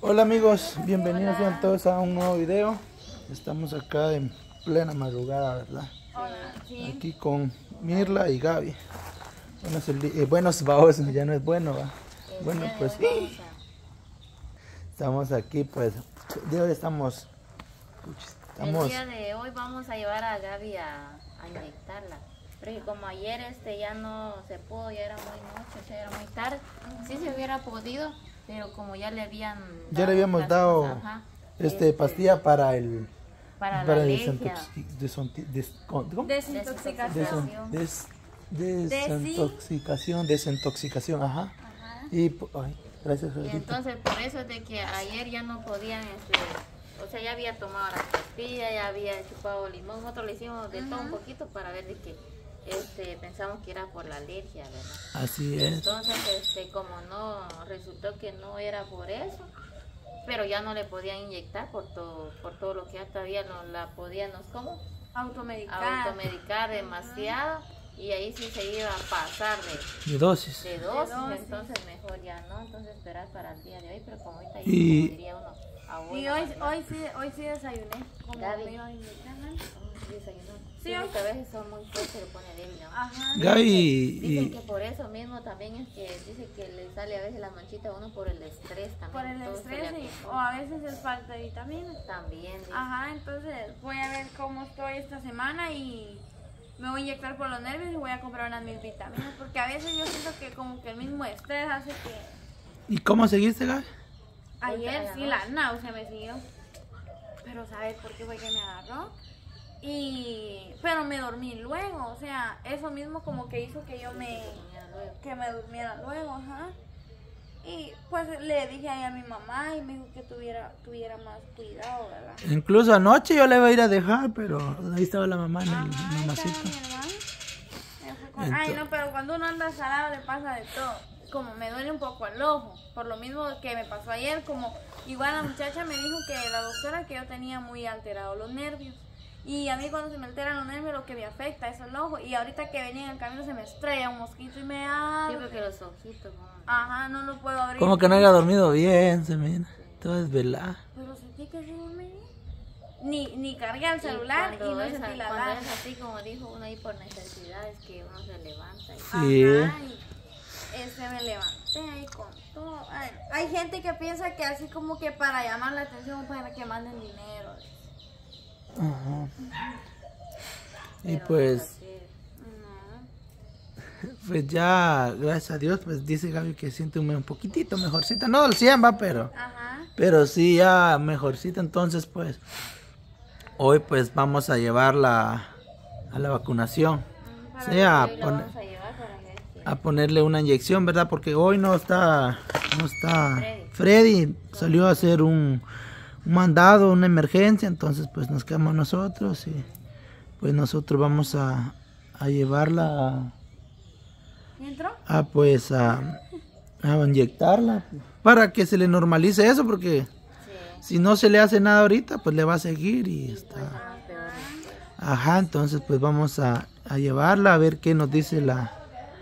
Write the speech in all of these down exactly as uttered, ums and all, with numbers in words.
Hola amigos, bienvenidos sean todos a un nuevo video. Estamos acá en plena madrugada, ¿verdad? Hola, sí. Aquí con Mirla y Gaby. Buenos, eh, buenos vaos, ya no es bueno, ¿va? El Bueno, día de pues hoy vamos estamos aquí, pues, de hoy estamos, a- El estamos, día de hoy vamos a llevar a Gaby a, a inyectarla. Porque como ayer este ya no se pudo, ya era muy noche, o sea, era muy tarde. Sí se hubiera podido, pero como ya le habían ya le habíamos las dado cosas, ajá, este pastilla para el, para, para la el alergia, desintoxi- desonti- des- ¿cómo? desintoxicación. Deson- des- desintoxicación, desintoxicación, ajá. Ajá. Y, po- ay, gracias, Y Josito. entonces por eso es de que ayer ya no podían, este, o sea, ya había tomado las pastillas, ya había chupado limón, nosotros le hicimos de todo un poquito para ver de que este, pensamos que era por la alergia, ¿verdad? Así es. Entonces, este, como no, resultó que no era por eso, pero ya no le podían inyectar por todo, por todo lo que ya todavía no la podíamos, ¿cómo? Automedicar. Automedicar demasiado, y ahí sí se iba a pasar de, De dosis. de dosis, dosis. entonces mejor ya no, entonces esperar para el día de hoy, pero como ahorita ya, Y- como diría uno, abuelo, Y hoy, ¿verdad? hoy sí, hoy sí desayuné. Como Gaby. me iba a inyectar, ¿no? Sí, desayunó. Sí, Sí, hoy- porque a veces son muy fuertes, se lo pone débil, ¿no? Ajá. Gaby, Dicen y, que por eso mismo también es que dice que le sale a veces la manchita a uno por el estrés también. Por el todo se le estrés y, o acumula. a veces es falta de vitaminas. También dice. Ajá, entonces voy a ver cómo estoy esta semana y me voy a inyectar por los nervios y voy a comprar unas mil vitaminas. Porque a veces yo siento que como que el mismo estrés hace que... ¿y cómo seguiste, Gaby? Ayer Ahorita sí ya la náusea me siguió. Pero ¿sabes por qué fue que me agarró? Y... Pero me dormí luego, o sea, eso mismo como que hizo que yo me... Tenía luego. que me durmiera luego, ajá. Y pues le dije ahí a mi mamá y me dijo que tuviera, tuviera más cuidado, ¿verdad? Incluso anoche yo le iba a ir a dejar, pero ahí estaba la mamá en el Ajá, ahí estaba mamacita. mi hermano. Me fue con- Ay, no, pero cuando uno anda salado le pasa de todo. Como me duele un poco el ojo, por lo mismo que me pasó ayer, como igual la muchacha me dijo que la doctora que yo tenía muy alterados los nervios. Y a mí cuando se me alteran los nervios lo que me afecta es el ojo. Y ahorita que venía en el camino se me estrella un mosquito y me Sí, arde. porque los ojitos, ¿no? Ajá, no lo puedo abrir. Como que no haya dormido bien, se mira. Todo desvelada. Pero sentí que sí dormí bien. Ni, ni cargué el Y celular y, cuando no es, sentí la cuando alarma. es así como dijo uno ahí por necesidades que uno se levanta y Sí. Ajá, y este me levanté ahí con todo. Ay, hay gente que piensa que así como que para llamar la atención para que manden dinero. Ajá. Y pero pues, no es así. No. pues ya, gracias a Dios, pues dice Gaby que siente un, un poquitito mejorcita. No al cien va, pero, Ajá. pero sí ya mejorcita. Entonces, pues, hoy pues vamos a llevarla a la vacunación. Para Sí, a, Hoy lo pon- vamos a llevar para ver si- a ponerle una inyección, ¿verdad? Porque hoy no está, no está Freddy, salió a hacer un, un mandado, una emergencia, entonces pues nos quedamos nosotros y pues nosotros vamos a, a llevarla ¿Y entró? a, a, pues a, a inyectarla para que se le normalice eso, porque Sí, si no se le hace nada ahorita pues le va a seguir y está. ah, peor. Ajá, entonces pues vamos a, a llevarla a ver qué nos dice la,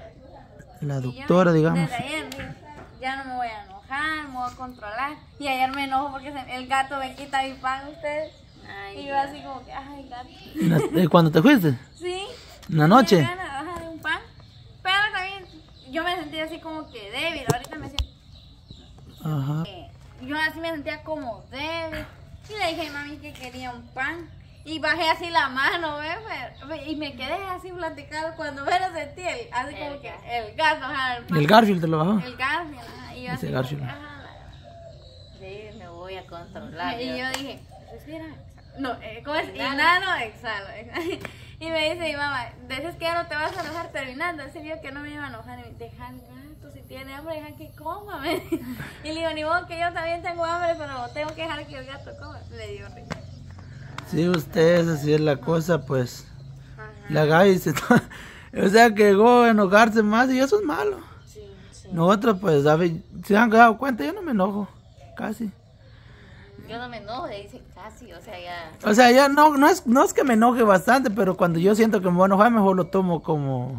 la Y yo, doctora, digamos. Desde ayer dije, ya no me voy a enojar, me voy a controlar. Y ayer me enojo porque se- el gato me quita mi pan, ustedes. Ay, Y yo así como que, ay, gato. En la- eh, ¿Cuando te fuiste? Sí. ¿En la noche? Me ganas, ajá, de un pan. Pero también yo me sentía así como que débil. Ahorita me siento. Ajá. eh, yo así me sentía como débil. Y le dije a mami que quería un pan. Y bajé así la mano, ¿ves? Pero- Y me quedé así platicando cuando me lo sentí. El, así como El que gato. el gato, ajá, el pan. ¿El Garfield te lo bajó? El Garfield, ajá. Y yo Ese así como Garfield. que, ajá, la- sí, me voy a controlar. Y yo. yo dije, respira. No, eh, ¿cómo es? Inhalo. Inhalo, exhalo. Y me dice mi mamá, dices que ya no te vas a enojar terminando. Ese día que no me iba a enojar. Y me dice, deja al gato, si tiene hambre, deja que coma. me dice. Y le digo, ni modo que yo también tengo hambre, pero tengo que dejar que el gato coma. Le digo, risa. Sí, ustedes, así es la cosa, pues. Ajá. La Gaby se... O sea, que llegó a enojarse más y eso es malo. Sí, sí. Nosotros, pues, ¿sabe? Se han dado cuenta, yo no me enojo, casi. Yo no me enojo, le dice casi, o sea, ya. O sea, ya no, no es, no es que me enoje bastante, pero cuando yo siento que me voy a enojar, mejor lo tomo como,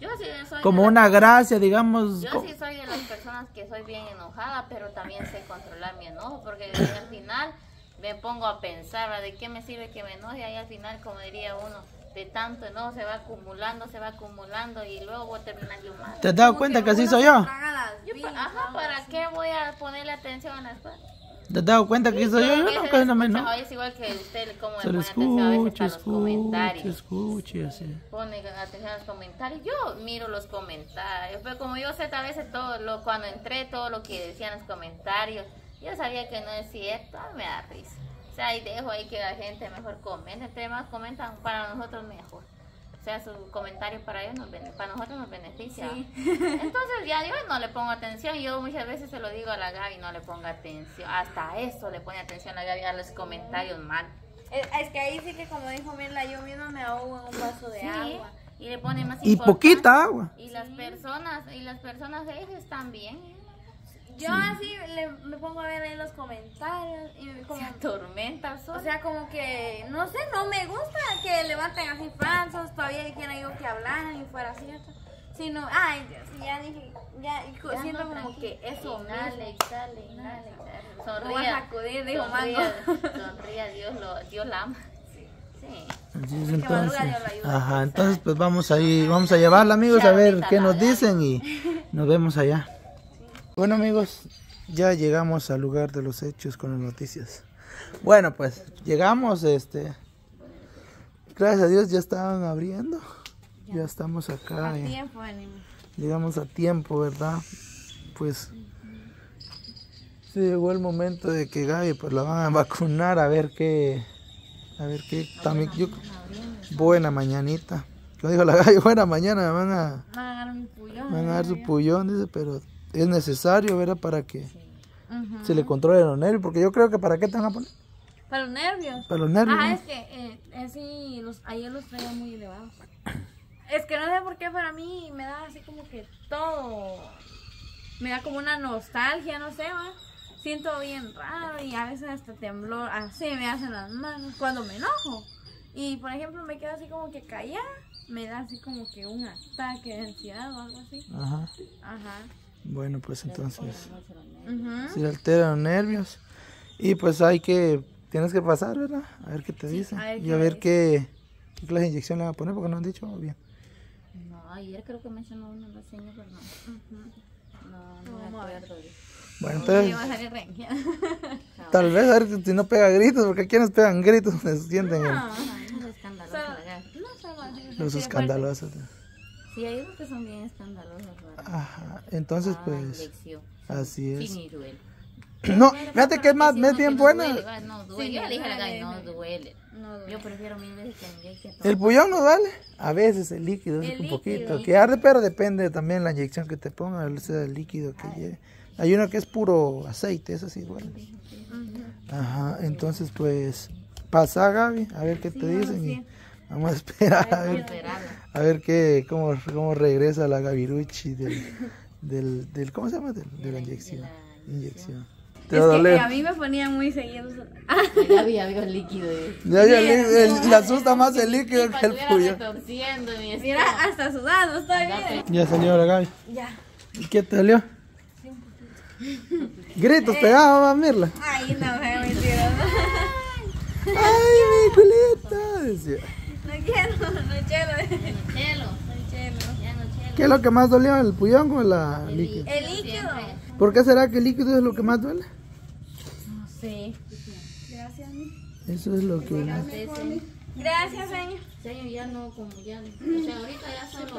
Yo sí soy como de una la- gracia, digamos. Yo co- sí soy de las personas que soy bien enojada, pero también sé controlar mi enojo, porque al final me pongo a pensar, ¿verdad? ¿De qué me sirve que me enoje? Ahí al final, como diría uno, de tanto enojo se va acumulando, se va acumulando y luego voy a terminar yo mal. ¿Te has dado cuenta que así soy yo? Yo, pa- ajá, ¿para qué voy a ponerle atención a las cosas? ¿Te has dado cuenta que soy yo? Yo no, casi no me enojo. Hoy es igual que usted, como le Solo pone atención a veces escucho, a los escucho, comentarios. escucho, así. Pone atención a los comentarios. Yo miro los comentarios, pero como yo sé a veces todo lo, cuando entré, todo lo que decían los comentarios, yo sabía que no es cierto, me da risa. O sea, y dejo ahí que la gente mejor comente, entre más comentan, para nosotros mejor. O sea, su comentario para ellos nos bene- para nosotros nos beneficia. Sí. Entonces ya yo no le pongo atención. Yo muchas veces se lo digo a la Gaby, no le ponga atención. Hasta eso le pone atención a la Gaby a los comentarios mal. Es, es que ahí sí que como dijo Mirla, yo misma me ahogo en un vaso de Sí, agua. y le pone más Y importancia. poquita agua. Y las personas, y las personas de ellos están bien. Yo así le, me pongo a ver ahí los comentarios y me como... Se tormenta O sea, como que, no sé, no me gusta que levanten así falsos, todavía quieren yo que hablaran y fuera cierto. Sino, ay, Dios, ya dije, ya, y co- siento como que eso Inhale, mismo. exhale, inhale, exhale. Lo voy a Sonría, sacudir, dijo sonría, Mango. sonría, Dios, lo, Dios la ama. Sí. Así es, que madruga, entonces. Dios lo ayuda. Ajá, entonces pues vamos a ir, vamos a llevarla, amigos, a ver ahorita qué la nos Gaby. dicen y nos vemos allá. Bueno, amigos, ya llegamos al lugar de los hechos con las noticias. Bueno, pues llegamos, este, gracias a Dios ya estaban abriendo, ya estamos acá, A eh, tiempo, ánimo. llegamos a tiempo, ¿verdad? Pues sí llegó el momento de que Gaby pues la van a vacunar, a ver qué, a ver qué, también yo, buena mañanita, como dijo la Gaby, buena mañana me van a, Van a agarrar mi puñón. me van a dar su pullón, dice, pero es necesario, ¿verdad? Para que Ujú. se le controlen los nervios, porque yo creo que ¿para qué te van a poner? Para los nervios. Para los nervios, Ajá, ¿no? es que eh, así los, ayer los traía muy elevados. Es que no sé por qué para mí me da así como que todo, me da como una nostalgia, no sé, ¿va? Siento bien raro y a veces hasta temblor, así me hacen las manos cuando me enojo. Y por ejemplo me quedo así como que callada, me da así como que un ataque de ansiedad o algo así. Ajá. Ajá. Bueno, pues entonces Ujú. se alteran los nervios y pues hay que, tienes que pasar, ¿verdad? A ver qué te dicen a ver y qué a me ver dicen. qué, qué clase de inyección le van a poner porque no han dicho bien. No, ayer creo que mencionó uno la señora, pero no. Ujú. No, no Vamos a me ver. acuerdo. Bueno, Me entonces va a salir reñida. tal vez a ver si no pega gritos, porque aquí nos pegan gritos, se sienten el- No, No, es escandaloso solo- la Gaby. no solo así, los así de fuerte. escandalosos. Sí, hay unos que son bien escandalosos. ¿verdad? Ajá, entonces Ah, pues inyección. así Sí, es. ni duele. No, fíjate que es más, Sí, es uno bien que no buena. duele, va, No duele. Sí, Yo le dije a la Gaby, duele. no duele. No duele. Yo prefiero mil veces que me inyecte todo. El pullón no vale, a veces el líquido es El un poquito, líquido. que arde, pero depende también la inyección que te pongan, o sea, el líquido que lleve. Hay uno que es puro aceite, eso sí duele. Ujú. Ajá, entonces pues pasa, Gaby, a ver qué te dicen y vamos a esperar a ver, Esperarla. a ver qué, cómo, cómo regresa la Gaviruchi del, del, del, ¿cómo se llama? Del- de la inyección. Inyección. Te va a Es que doler. a mí me ponían muy seguidos. Ya había vio el líquido. eh. Ya, ya, el- el- le asusta más el líquido que el Estuviera pullón. retorciendo mi Mira, estómago. hasta sudando estoy bien. Ya salió la Gaby. Ya. ¿Y qué te salió? Gritos pegados, va, Mirla. Ay, no, me mentiroso. ¡Ay, mi culita! Decía. No quiero, no quiero. Chelo, No quiero. ya no chelo. ¿Qué es lo que más dolió, el pullón o la líquido? El líquido. ¿Por qué será que el líquido es lo que más duele? No sé. Gracias, Eso es lo que... Gracias, señor. Señor, ya no, como ya. O sea, ahorita ya solo.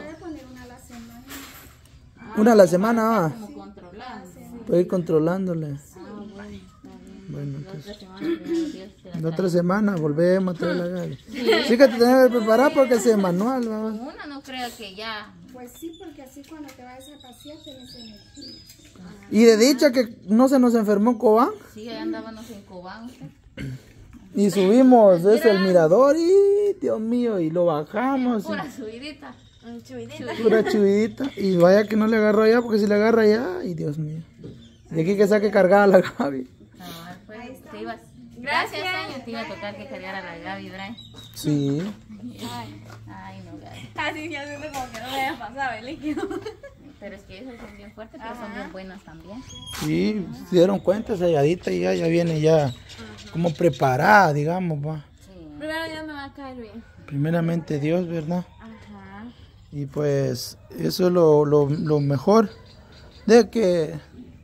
Una a la semana va. Como controlando. Puedo ir controlándole. Ah, bueno, está bien. Bueno, La entonces... otra semana, primero Dios, te la En otra semana volvemos a traer la Gaby. Sí que te tenés que preparar porque es manual, ¿va? Una no creo que ya. Pues sí, porque así cuando te vayas a pasear tienes energía. Y de dicha que no se nos enfermó Cobán Sí, ahí andábamos en Cobán. usted. y subimos desde el mirador y Dios mío, y lo bajamos. Pura subidita. Un chubidito. Y pura chubidita. Y vaya que no le agarró allá porque si le agarra allá, y Dios mío. De aquí que saque cargada la Gaby. Ah, pues, te ibas. Gracias. Gracias, señor. Te iba a tocar que cargara la Gaby, Brian. Sí. Ay, Ay, no, Gaby. así ya siento como que no me haya pasado el líquido. Pero es que esas son bien fuertes, pero son bien buenas también. Sí, se dieron cuenta, selladita y ya, ya viene ya como preparada, digamos, va. Sí. Primero ya me va a caer bien. Primeramente Dios, ¿verdad? Ajá. Y pues eso es lo, lo, lo mejor de que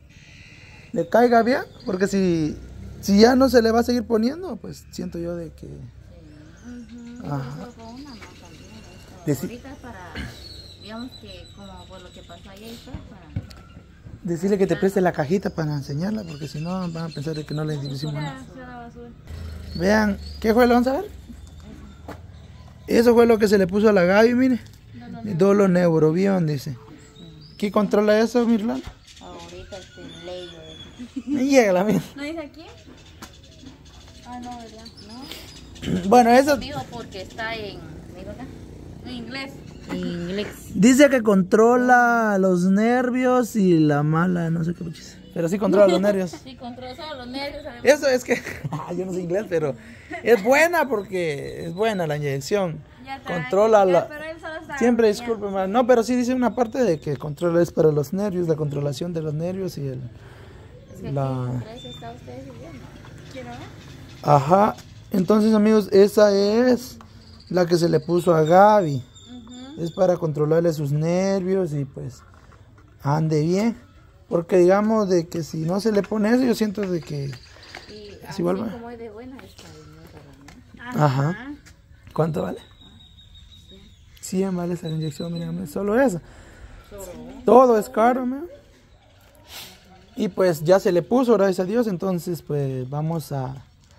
le caiga bien, porque si, si ya no se le va a seguir poniendo, pues siento yo de que... Ajá. Solo con una no también. Esto, Deci- ahorita para, digamos que como por lo que pasó ayer y todo, para... Decirle que te preste la cajita para enseñarla, porque si no van a pensar de que no le hicimos nada. Ya, ya la basura. Vean, ¿qué fue lo vamos a ver? Eso fue lo que se le puso a la Gaby, mire. Doloneurobión, dice. ¿Quién controla eso, Mirlanda? Ahorita este ley Me llega la mía. ¿No dice aquí? Ah, no, ¿verdad? ¿no? Bueno, eso Digo porque está en... ¿digo acá? En inglés. En inglés. dice que controla los nervios y la mala, no sé qué puchis. Pero sí controla los nervios. Sí, controla solo los nervios. además. Eso es que, ah, yo no sé inglés, pero es buena porque es buena la inyección. Ya te Controla ya, la... pero él solo está Siempre bromeando. disculpe, ma- no, pero sí dice una parte de que controla es para los nervios, la controlación de los nervios y el... Es que La... aquí tres está ustedes viviendo. ¿Quiero ver? Ajá, entonces amigos, esa es la que se le puso a Gaby. Es para controlarle sus nervios y pues ande bien. Porque digamos de que si no se le pone eso, yo siento de que... Y Es así igual, va. como es de buena, es cariñosa, ¿no? Ajá. ¿Cuánto vale? cien vale esa inyección, miren, solo esa. Todo es caro, man. Y pues ya se le puso, gracias a Dios. Entonces, pues vamos a...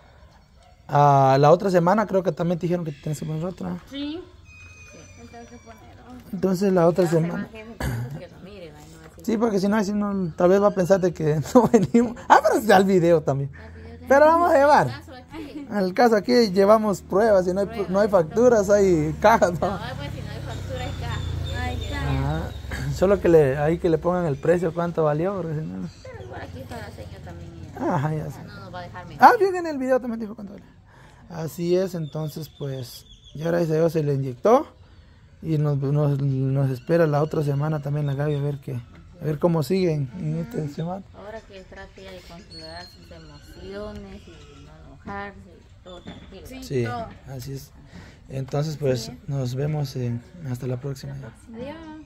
A la otra semana, creo que también te dijeron que tienes que poner otra. Sí. Me tengo que poner otro. Entonces, la otra Hace semana. más jefe, entonces, que lo miren, ay, no, así. Sí, porque si no, así no, tal vez va a pensar de que no venimos. Ah, pero está el video también. Pero vamos a llevar. Caso aquí. En el caso aquí llevamos pruebas, si no hay, no hay facturas, hay cajas. ¿no? No, pues si no hay factura, es acá. Ahí está. Ah, solo que le, ahí que le pongan el precio, cuánto valió, porque si no... Pero por aquí está la señora también. ella. Ajá, ya sé. No nos va a dejar mentir. Ah, bien, en el video también dijo cuánto vale. Así es, entonces pues, ya gracias a Dios se le inyectó. Y nos, nos, nos espera la otra semana también la Gaby a ver qué, a ver cómo siguen en esta semana. Ahora que trate ella de controlar sus emociones y no enojarse y todo tranquilo. Sí, Sí, todo. así es. Entonces pues nos vemos en, hasta la próxima. Adiós.